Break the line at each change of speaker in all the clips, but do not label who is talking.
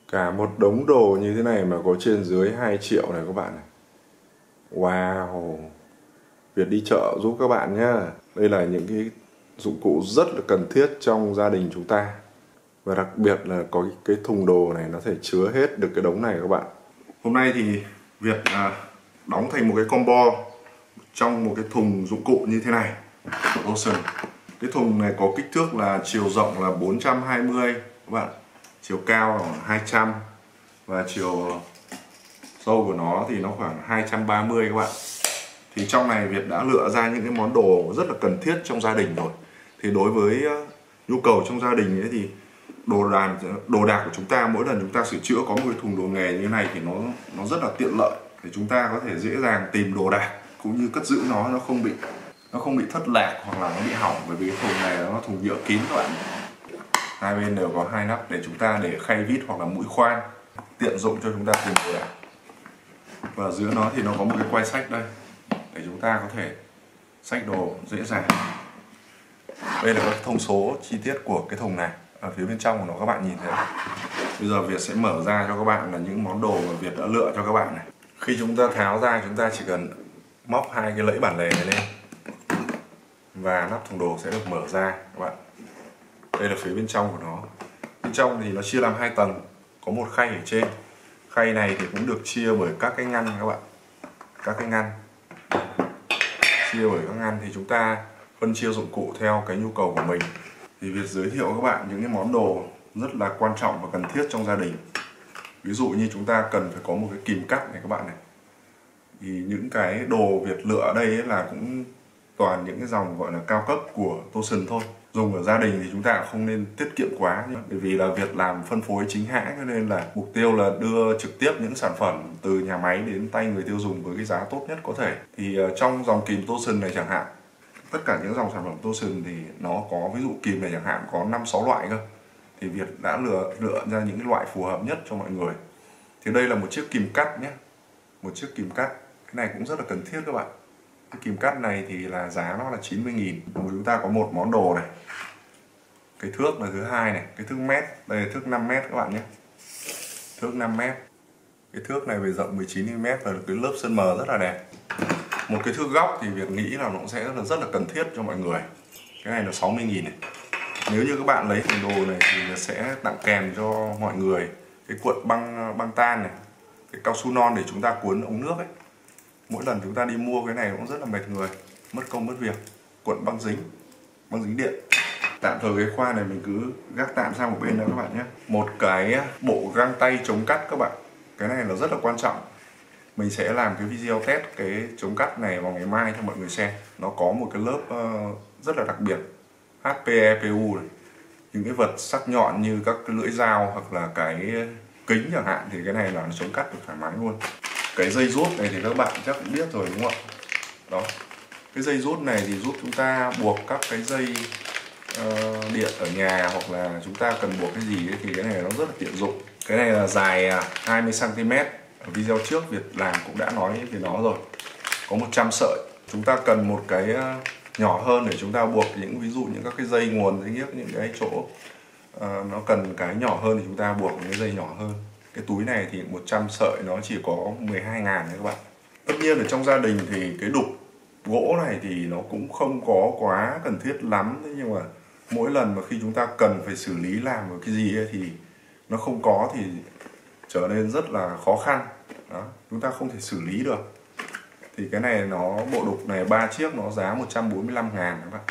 Cả một đống đồ như thế này mà có trên dưới 2 triệu này các bạn này. Wow. Việt đi chợ giúp các bạn nhé. Đây là những cái dụng cụ rất là cần thiết trong gia đình chúng ta. Và đặc biệt là có cái thùng đồ này nó thể chứa hết được cái đống này các bạn. Hôm nay thì Việt đóng thành một cái combo trong một cái thùng dụng cụ như thế này của Ocean. Cái thùng này có kích thước là chiều rộng là 420 các bạn, chiều cao là 200 và chiều sâu của nó thì nó khoảng 230 các bạn. Thì trong này Việt đã lựa ra những cái món đồ rất là cần thiết trong gia đình rồi. Thì đối với nhu cầu trong gia đình ấy thì đồ đạc của chúng ta, mỗi lần chúng ta sửa chữa có một cái thùng đồ nghề như thế này thì nó rất là tiện lợi để chúng ta có thể dễ dàng tìm đồ đạc cũng như cất giữ nó không bị thất lạc hoặc là nó bị hỏng, bởi vì cái thùng này nó thùng nhựa kín các bạn. Hai bên đều có hai nắp để chúng ta để khay vít hoặc là mũi khoan, tiện dụng cho chúng ta tìm đồ đạc. Và giữa nó thì nó có một cái quai xách đây để chúng ta có thể xách đồ dễ dàng. Đây là các thông số chi tiết của cái thùng này. Ở phía bên trong của nó các bạn nhìn thấy. Bây giờ Việt sẽ mở ra cho các bạn là những món đồ mà Việt đã lựa cho các bạn này. Khi chúng ta tháo ra, chúng ta chỉ cần móc hai cái lẫy bản lề này lên và nắp thùng đồ sẽ được mở ra các bạn. Đây là phía bên trong của nó. Bên trong thì nó chia làm 2 tầng, có một khay ở trên. Khay này thì cũng được chia bởi các cái ngăn các bạn. Các cái ngăn chia bởi các ngăn thì chúng ta phân chia dụng cụ theo cái nhu cầu của mình. Thì Việt giới thiệu các bạn những cái món đồ rất là quan trọng và cần thiết trong gia đình. Ví dụ như chúng ta cần phải có một cái kìm cắt này các bạn này. Thì những cái đồ Việt lựa ở đây ấy là cũng toàn những cái dòng gọi là cao cấp của Ocean thôi. Dùng ở gia đình thì chúng ta không nên tiết kiệm quá, bởi vì là Việt làm phân phối chính hãng cho nên là mục tiêu là đưa trực tiếp những sản phẩm từ nhà máy đến tay người tiêu dùng với cái giá tốt nhất có thể. Thì trong dòng kìm Ocean này chẳng hạn, tất cả những dòng sản phẩm Ocean thì nó có, ví dụ kìm này chẳng hạn có 5-6 loại cơ. Thì Việt đã lựa ra những cái loại phù hợp nhất cho mọi người. Thì đây là một chiếc kìm cắt nhé. Một chiếc kìm cắt. Cái này cũng rất là cần thiết các bạn. Cái kìm cắt này thì là giá nó là 90.000. Chúng ta có một món đồ này. Cái thước là thứ hai này, cái thước mét. Đây là thước 5 mét các bạn nhé. Thước 5 mét. Cái thước này về rộng 19mm và cái lớp sơn mờ rất là đẹp. Một cái thước góc thì Việt nghĩ là nó sẽ rất là cần thiết cho mọi người. Cái này là 60.000 này. Nếu như các bạn lấy thành đồ này thì sẽ tặng kèm cho mọi người cái cuộn băng tan này, cái cao su non để chúng ta cuốn ống nước ấy. Mỗi lần chúng ta đi mua cái này cũng rất là mệt người, mất công mất việc. Cuộn băng dính điện. Tạm thời cái khoa này mình cứ gác tạm sang một bên nữa các bạn nhé. Một cái bộ găng tay chống cắt các bạn. Cái này là rất là quan trọng. Mình sẽ làm cái video test cái chống cắt này vào ngày mai cho mọi người xem. Nó có một cái lớp rất là đặc biệt, HPEPU này. Những cái vật sắc nhọn như các cái lưỡi dao hoặc là cái kính chẳng hạn thì cái này là nó chống cắt được thoải mái luôn. Cái dây rút này thì các bạn chắc cũng biết rồi đúng không ạ? Đó. Cái dây rút này thì giúp chúng ta buộc các cái dây điện ở nhà, hoặc là chúng ta cần buộc cái gì ấy, thì cái này nó rất là tiện dụng. Cái này là dài 20cm. Ở video trước Việt làm cũng đã nói về nó rồi. Có 100 sợi. Chúng ta cần một cái nhỏ hơn để chúng ta buộc những, ví dụ những các cái dây nguồn, những cái chỗ nó cần cái nhỏ hơn thì chúng ta buộc những cái dây nhỏ hơn. Cái túi này thì 100 sợi nó chỉ có 12.000 đấy các bạn. Tất nhiên ở trong gia đình thì cái đục gỗ này thì nó cũng không có quá cần thiết lắm. Thế nhưng mà mỗi lần mà khi chúng ta cần phải xử lý làm một cái gì ấy, thì nó không có thì trở nên rất là khó khăn. Đó, chúng ta không thể xử lý được. Thì cái này nó, bộ đục này 3 chiếc nó giá 145.000 các bạn.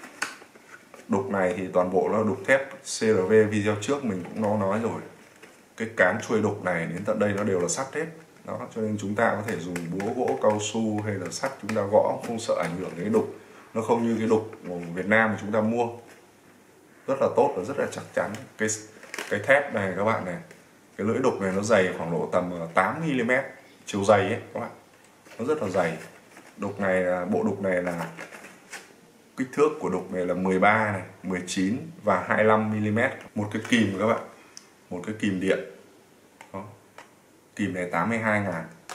Đục này thì toàn bộ nó đục thép CRV, video trước mình cũng nói rồi. Cái cán chuôi đục này đến tận đây nó đều là sắt hết. Đó, cho nên chúng ta có thể dùng búa gỗ cao su hay là sắt chúng ta gõ không sợ ảnh hưởng đến cái đục. Nó không như cái đục của Việt Nam mà chúng ta mua. Rất là tốt và rất là chắc chắn. Cái thép này các bạn này, cái lưỡi đục này nó dày khoảng độ tầm 8mm chiều dày ấy các bạn. Nó rất là dày. Đục này, bộ đục này là kích thước của đục này là 13 này, 19 và 25mm. Một cái kìm các bạn. Một cái kìm điện. Đó. Kìm này 82.000.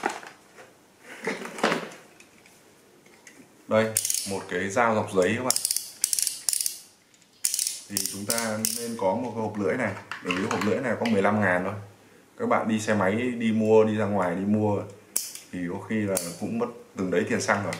Đây, một cái dao dọc giấy các bạn. Thì chúng ta nên có một cái hộp lưỡi này. Bởi vì hộp lưỡi này có 15.000 thôi. Các bạn đi xe máy đi mua, đi ra ngoài đi mua thì có khi là cũng mất từng đấy tiền xăng rồi.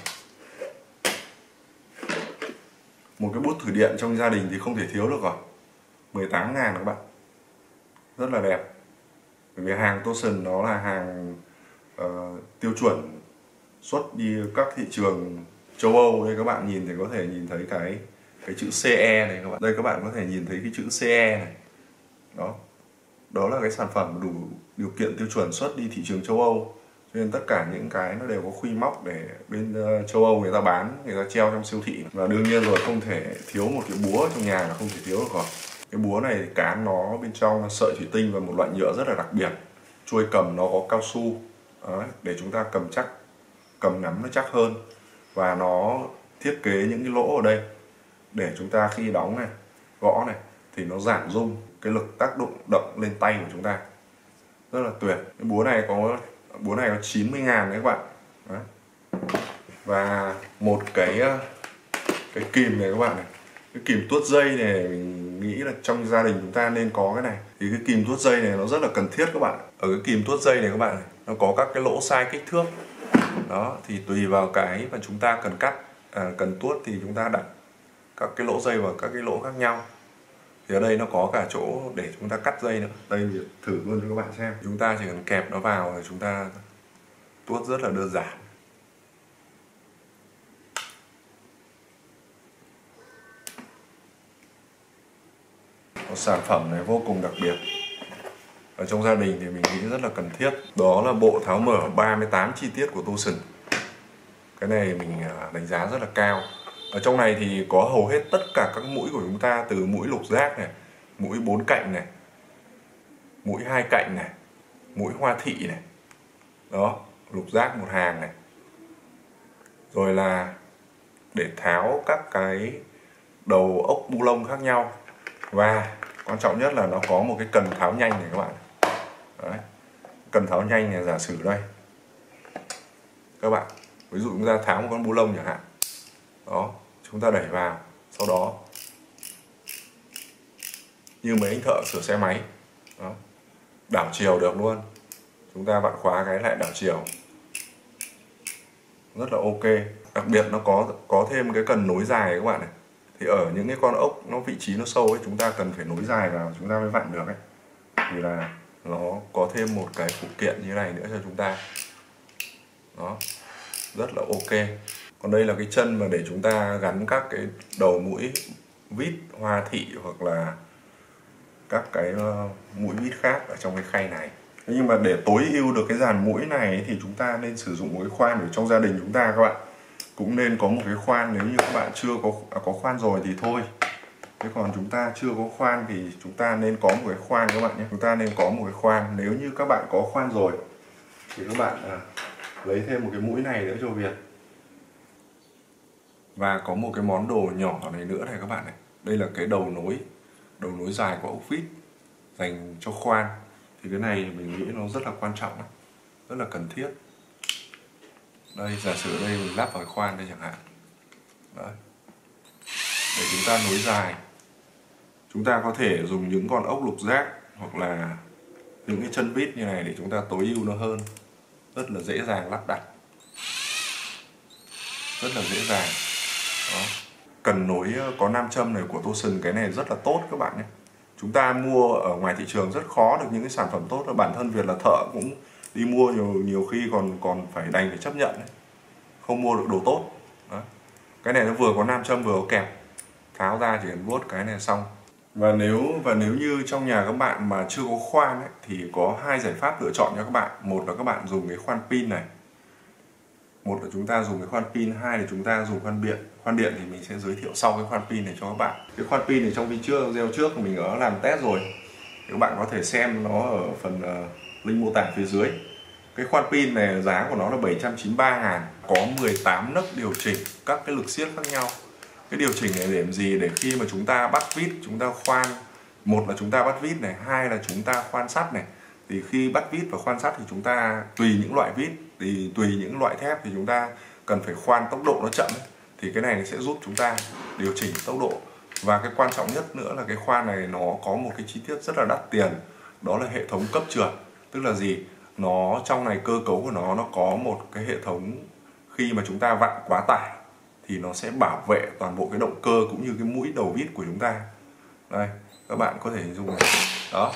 Một cái bút thủy điện trong gia đình thì không thể thiếu được rồi. 18.000 các bạn. Rất là đẹp. Bởi vì hàng Tosan nó là hàng tiêu chuẩn xuất đi các thị trường châu Âu. Đây các bạn nhìn thì có thể nhìn thấy cái chữ CE này các bạn. Đây các bạn có thể nhìn thấy cái chữ CE này. Đó là cái sản phẩm đủ điều kiện tiêu chuẩn xuất đi thị trường châu Âu. Cho nên tất cả những cái nó đều có khuy móc để bên châu Âu người ta bán, người ta treo trong siêu thị. Và đương nhiên rồi, không thể thiếu một cái búa trong nhà là không thể thiếu được rồi. Cái búa này cán nó bên trong là sợi thủy tinh và một loại nhựa rất là đặc biệt. Chuôi cầm nó có cao su. Đấy, để chúng ta cầm chắc, cầm nắm nó chắc hơn. Và nó thiết kế những cái lỗ ở đây để chúng ta khi đóng này, gõ này thì nó giảm rung cái lực tác động lên tay của chúng ta. Rất là tuyệt. Cái búa này có 90.000 đấy các bạn. Đấy. Và một cái kìm này các bạn này. Cái kìm tuốt dây này mình nghĩ là trong gia đình chúng ta nên có cái này. Thì cái kìm tuốt dây này nó rất là cần thiết các bạn. Ở cái kìm tuốt dây này các bạn này, nó có các cái lỗ size kích thước. Đó, thì tùy vào cái mà chúng ta cần cắt, cần tuốt thì chúng ta đặt các cái lỗ dây vào các cái lỗ khác nhau. Thì ở đây nó có cả chỗ để chúng ta cắt dây nữa. Đây thử luôn cho các bạn xem. Chúng ta chỉ cần kẹp nó vào rồi chúng ta tuốt rất là đơn giản. Một sản phẩm này vô cùng đặc biệt. Ở trong gia đình thì mình nghĩ rất là cần thiết. Đó là bộ tháo mở 38 chi tiết của Tosan. Cái này mình đánh giá rất là cao. Ở trong này thì có hầu hết tất cả các mũi của chúng ta, từ mũi lục giác này, mũi 4 cạnh này, mũi 2 cạnh này, mũi hoa thị này. Đó, lục giác một hàng này. Rồi là để tháo các cái đầu ốc bu lông khác nhau. Và quan trọng nhất là nó có một cái cần tháo nhanh này các bạn. Đấy. Cần tháo nhanh này, giả sử đây. Các bạn, ví dụ chúng ta tháo một con bu lông chẳng hạn. Đó, chúng ta đẩy vào, sau đó như mấy anh thợ sửa xe máy. Đó. Đảo chiều được luôn. Chúng ta vặn khóa cái lại đảo chiều. Rất là ok. Đặc biệt nó có thêm cái cần nối dài các bạn này. Thì ở những cái con ốc nó vị trí nó sâu ấy, chúng ta cần phải nối dài vào chúng ta mới vặn được ấy. Thì là nó có thêm một cái phụ kiện như này nữa cho chúng ta. Đó. Rất là ok. Còn đây là cái chân mà để chúng ta gắn các cái đầu mũi vít hoa thị hoặc là các cái mũi vít khác ở trong cái khay này. Nhưng mà để tối ưu được cái dàn mũi này thì chúng ta nên sử dụng một cái khoan ở trong gia đình chúng ta các bạn. Cũng nên có một cái khoan, nếu như các bạn chưa có khoan rồi thì thôi. Thế còn chúng ta chưa có khoan thì chúng ta nên có một cái khoan các bạn nhé. Chúng ta nên có một cái khoan. Nếu như các bạn có khoan rồi thì các bạn lấy thêm một cái mũi này nữa cho Việt. Và có một cái món đồ nhỏ này nữa này các bạn này. Đây là cái đầu nối dài của ốc vít dành cho khoan. Thì cái này mình nghĩ nó rất là quan trọng, rất là cần thiết. Đây, giả sử đây mình lắp vào cái khoan đây chẳng hạn. Đấy. Để chúng ta nối dài. Chúng ta có thể dùng những con ốc lục giác hoặc là những cái chân vít như này để chúng ta tối ưu nó hơn. Rất là dễ dàng lắp đặt. Rất là dễ dàng. Đó. Cần nối có nam châm này của Tosan, cái này rất là tốt các bạn nhé. Chúng ta mua ở ngoài thị trường rất khó được những cái sản phẩm tốt. Bản thân Việt là thợ cũng đi mua nhiều khi còn phải đành phải chấp nhận đấy. Không mua được đồ tốt. Đó. Cái này nó vừa có nam châm vừa có kẹp. Tháo ra chỉ cần vuốt cái này xong. Và nếu như trong nhà các bạn mà chưa có khoan ấy, thì có hai giải pháp lựa chọn cho các bạn. Một là các bạn dùng cái khoan pin này. Một là chúng ta dùng cái khoan pin, hai là chúng ta dùng khoan điện. Khoan điện thì mình sẽ giới thiệu sau cái khoan pin này cho các bạn. Cái khoan pin này trong video trước mình có làm test rồi. Thì các bạn có thể xem nó ở phần link mô tả phía dưới. Cái khoan pin này giá của nó là 793.000. Có 18 nấc điều chỉnh các cái lực siết khác nhau. Cái điều chỉnh này để làm gì? Để khi mà chúng ta bắt vít, chúng ta khoan. Một là chúng ta bắt vít này, hai là chúng ta khoan sắt này. Thì khi bắt vít và khoan sắt thì chúng ta tùy những loại vít, thì tùy những loại thép thì chúng ta cần phải khoan tốc độ nó chậm ấy. Thì cái này sẽ giúp chúng ta điều chỉnh tốc độ. Và cái quan trọng nhất nữa là cái khoan này nó có một cái chi tiết rất là đắt tiền. Đó là hệ thống cấp trượt. Tức là gì? Nó trong này cơ cấu của nó có một cái hệ thống khi mà chúng ta vặn quá tải thì nó sẽ bảo vệ toàn bộ cái động cơ cũng như cái mũi đầu vít của chúng ta. Đây, các bạn có thể hình dung này. Đó.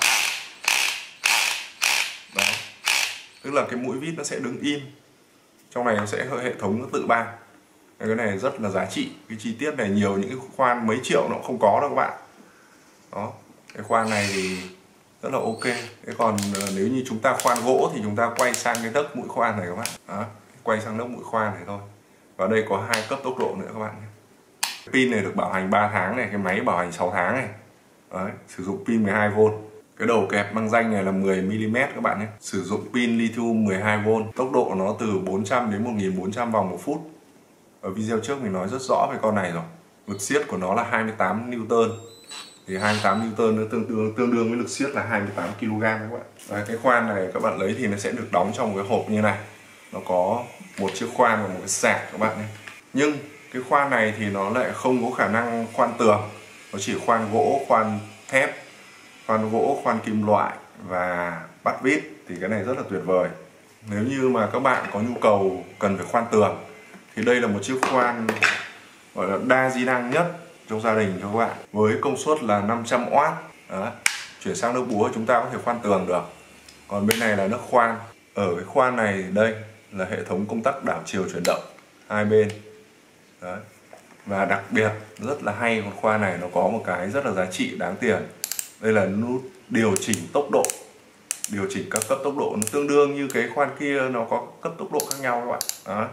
Đó. Tức là cái mũi vít nó sẽ đứng im. Trong này nó sẽ hệ thống nó tự ban. Cái này rất là giá trị. Cái chi tiết này nhiều những cái khoan mấy triệu nó cũng không có đâu các bạn. Đó. Cái khoan này thì rất là ok. Thế còn nếu như chúng ta khoan gỗ thì chúng ta quay sang cái nấc mũi khoan này các bạn. Đó. Quay sang nấc mũi khoan này thôi. Và đây có 2 cấp tốc độ nữa các bạn. Pin này được bảo hành 3 tháng này, cái máy bảo hành 6 tháng này. Đấy, sử dụng pin 12V. Cái đầu kẹp mang danh này là 10mm các bạn nhé. Sử dụng pin lithium 12V. Tốc độ nó từ 400 đến 1400 vòng một phút. Ở video trước mình nói rất rõ về con này rồi. Lực siết của nó là 28 Newton. Thì 28 Newton nó tương đương với lực siết là 28 kg các bạn. Đấy, cái khoan này các bạn lấy thì nó sẽ được đóng trong một cái hộp như này. Nó có một chiếc khoan và một cái sạc các bạn nhé. Nhưng cái khoan này thì nó lại không có khả năng khoan tường. Nó chỉ khoan gỗ, khoan thép, khoan gỗ, khoan kim loại và bắt vít. Thì cái này rất là tuyệt vời. Nếu như mà các bạn có nhu cầu cần phải khoan tường thì đây là một chiếc khoan gọi là đa di năng nhất trong gia đình cho các bạn, với công suất là 500W. Đó. Chuyển sang nước búa chúng ta có thể khoan tường được. Còn bên này là nước khoan. Ở cái khoan này đây là hệ thống công tắc đảo chiều chuyển động hai bên. Đấy. Và đặc biệt rất là hay, con khoan này nó có một cái rất là giá trị đáng tiền. Đây là nút điều chỉnh tốc độ. Điều chỉnh các cấp tốc độ nó tương đương như cái khoan kia, nó có cấp tốc độ khác nhau các bạn. Đó.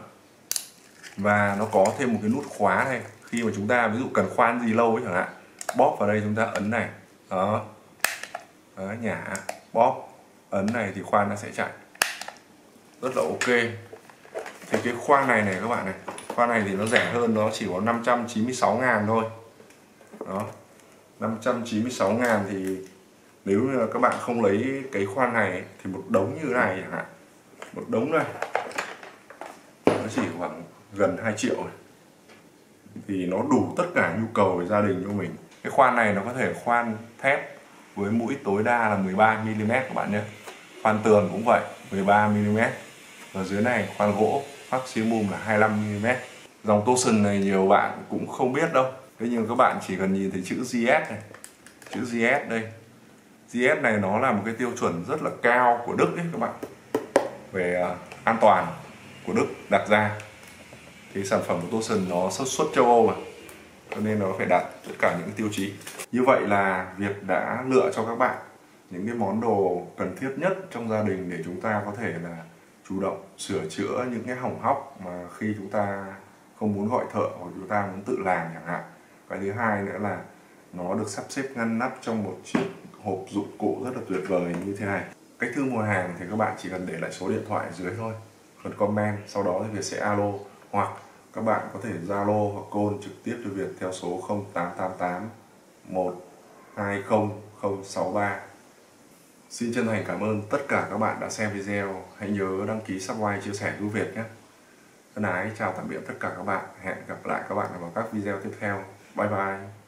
Và nó có thêm một cái nút khóa này. Khi mà chúng ta ví dụ cần khoan gì lâu ấy chẳng hạn, bóp vào đây chúng ta ấn này. Đó. Đó, nhả, bóp, ấn này thì khoan nó sẽ chạy. Rất là ok. Thì cái khoan này này các bạn này, khoan này thì nó rẻ hơn, nó chỉ có 596.000 thôi. Đó. 596.000 thì nếu như các bạn không lấy cái khoan này thì một đống như thế này chẳng hạn, một đống này nó chỉ khoảng gần 2 triệu này. Thì nó đủ tất cả nhu cầu về gia đình cho mình. Cái khoan này nó có thể khoan thép với mũi tối đa là 13mm các bạn nhé. Khoan tường cũng vậy, 13mm. Và dưới này khoan gỗ maximum là 25mm. Dòng Tosun này nhiều bạn cũng không biết đâu. Thế nhưng các bạn chỉ cần nhìn thấy chữ GS này, chữ GS đây. GS này nó là một cái tiêu chuẩn rất là cao của Đức đấy các bạn, về an toàn của Đức đặt ra. Thì sản phẩm của Tosun nó xuất châu Âu mà, cho nên nó phải đạt tất cả những cái tiêu chí. Như vậy là việc đã lựa cho các bạn những cái món đồ cần thiết nhất trong gia đình để chúng ta có thể là chủ động sửa chữa những cái hỏng hóc mà khi chúng ta không muốn gọi thợ hoặc chúng ta muốn tự làm chẳng hạn. Cái thứ hai nữa là nó được sắp xếp ngăn nắp trong một chiếc hộp dụng cụ rất là tuyệt vời như thế này. Cách thức mua hàng thì các bạn chỉ cần để lại số điện thoại ở dưới thôi, phần comment, sau đó thì Việt sẽ alo, hoặc các bạn có thể Zalo hoặc call trực tiếp cho Việt theo số 0888 120 063. Xin chân thành cảm ơn tất cả các bạn đã xem video. Hãy nhớ đăng ký, subscribe, chia sẻ giúp Việt nhé. Thân ái chào tạm biệt tất cả các bạn. Hẹn gặp lại các bạn vào các video tiếp theo. Bye bye.